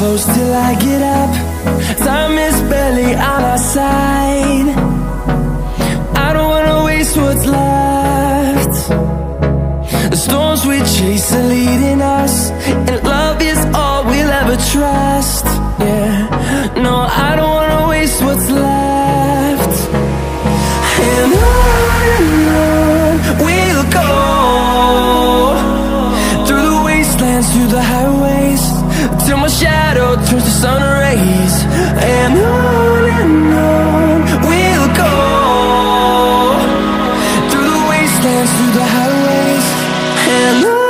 close till I get up. Time is barely on our side. I don't wanna waste what's left. The storms we chase are leading us, and love is all we'll ever trust. Yeah, no, I don't wanna waste what's left. And on we'll go, through the wastelands, through the highways, till my shadow turns to sun rays. And on we'll go, through the wastelands, through the highways, and on we'll go.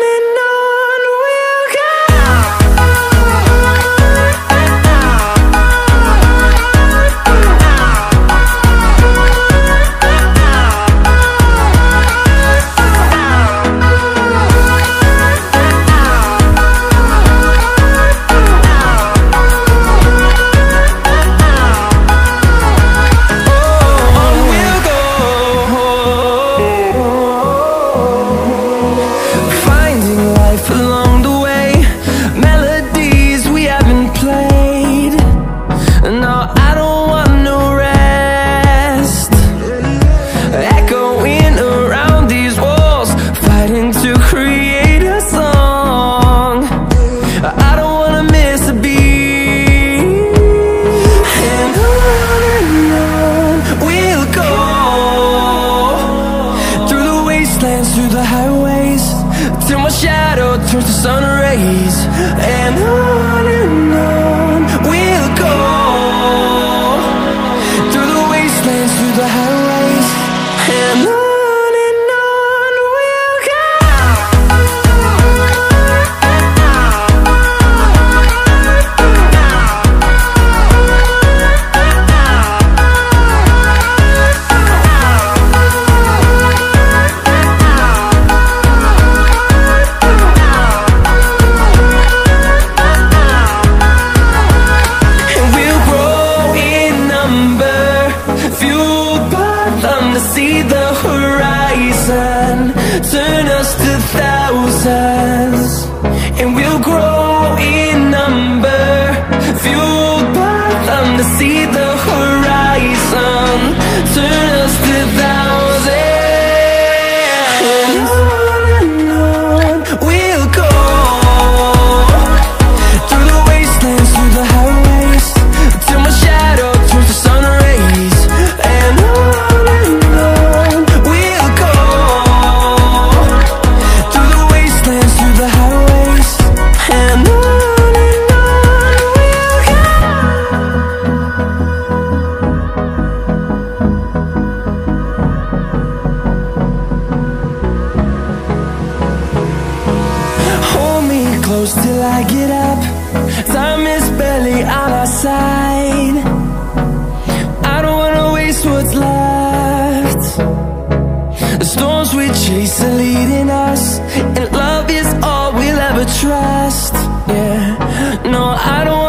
Through the highways, till my shadow turns to sun rays. And on we'll go, through the wastelands, through the highways, and on we'll go. See the horizon, turn us to thousands, and we'll grow in number, fueled by them. To see the horizon, turn us to thousands, and on we'll go, through the wastelands, through the highways, till my shadow turns to sun rays. And close till I get up. Time is barely on our side. I don't wanna waste what's left. The storms we chase are leading us, and love is all we'll ever trust. Yeah, no, I don't